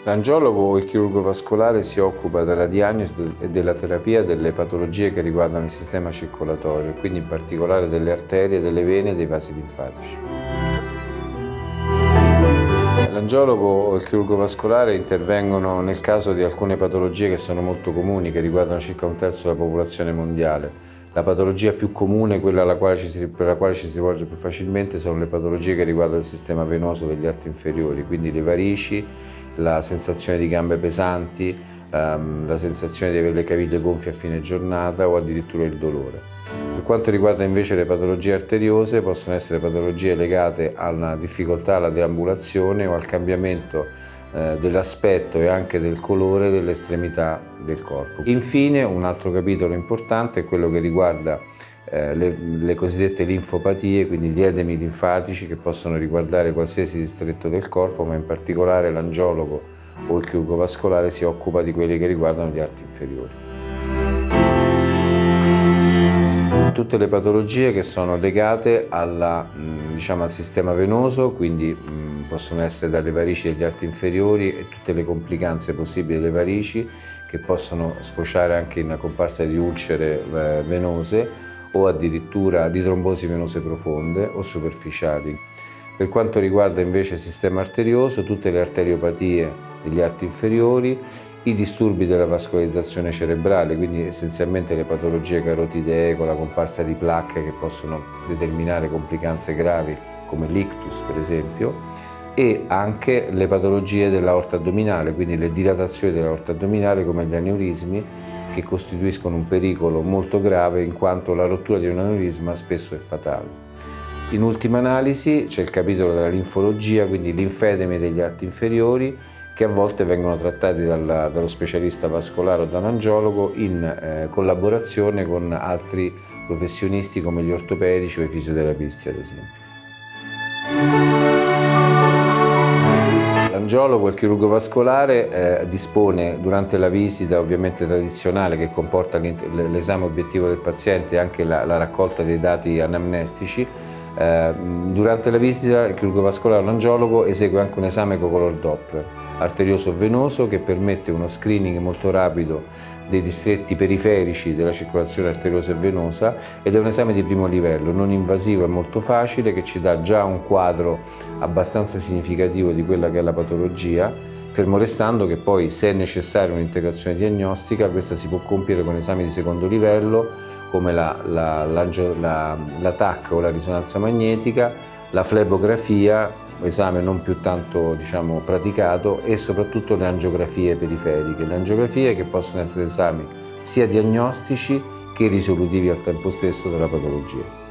L'angiologo o il chirurgo vascolare si occupa della diagnosi e della terapia delle patologie che riguardano il sistema circolatorio, quindi in particolare delle arterie, delle vene e dei vasi linfatici. L'angiologo o il chirurgo vascolare intervengono nel caso di alcune patologie che sono molto comuni, che riguardano circa un terzo della popolazione mondiale. La patologia più comune, quella per la quale ci si rivolge più facilmente, sono le patologie che riguardano il sistema venoso degli arti inferiori, quindi le varici, la sensazione di gambe pesanti, la sensazione di avere le caviglie gonfie a fine giornata o addirittura il dolore. Per quanto riguarda invece le patologie arteriose, possono essere patologie legate alla difficoltà alla deambulazione o al cambiamento dell'aspetto e anche del colore delle estremità del corpo. Infine, un altro capitolo importante è quello che riguarda le cosiddette linfopatie, quindi gli edemi linfatici che possono riguardare qualsiasi distretto del corpo, ma in particolare l'angiologo o il chirurgo vascolare si occupa di quelli che riguardano gli arti inferiori. Tutte le patologie che sono legate al sistema venoso, quindi possono essere dalle varici degli arti inferiori e tutte le complicanze possibili delle varici, che possono sfociare anche in una comparsa di ulcere venose o addirittura di trombosi venose profonde o superficiali. Per quanto riguarda invece il sistema arterioso, tutte le arteriopatie degli arti inferiori, i disturbi della vascolarizzazione cerebrale, quindi essenzialmente le patologie carotidee con la comparsa di placche che possono determinare complicanze gravi come l'ictus per esempio, e anche le patologie dell'aorta addominale, quindi le dilatazioni dell'aorta addominale come gli aneurismi, che costituiscono un pericolo molto grave in quanto la rottura di un aneurisma spesso è fatale. In ultima analisi c'è il capitolo della linfologia, quindi linfedemi degli arti inferiori, che a volte vengono trattati dallo specialista vascolare o dall'angiologo in collaborazione con altri professionisti come gli ortopedici o i fisioterapisti ad esempio. L'angiologo e il chirurgo vascolare dispone durante la visita ovviamente tradizionale, che comporta l'esame obiettivo del paziente e anche la raccolta dei dati anamnestici. Durante la visita il chirurgo vascolare o l'angiologo esegue anche un esame con color Doppler arterioso venoso che permette uno screening molto rapido dei distretti periferici della circolazione arteriosa e venosa, ed è un esame di primo livello, non invasivo e molto facile, che ci dà già un quadro abbastanza significativo di quella che è la patologia, fermo restando che poi, se è necessaria un'integrazione diagnostica, questa si può compiere con esami di secondo livello come la TAC o la risonanza magnetica, la flebografia, esame non più tanto praticato, e soprattutto le angiografie periferiche. Le angiografie che possono essere esami sia diagnostici che risolutivi al tempo stesso della patologia.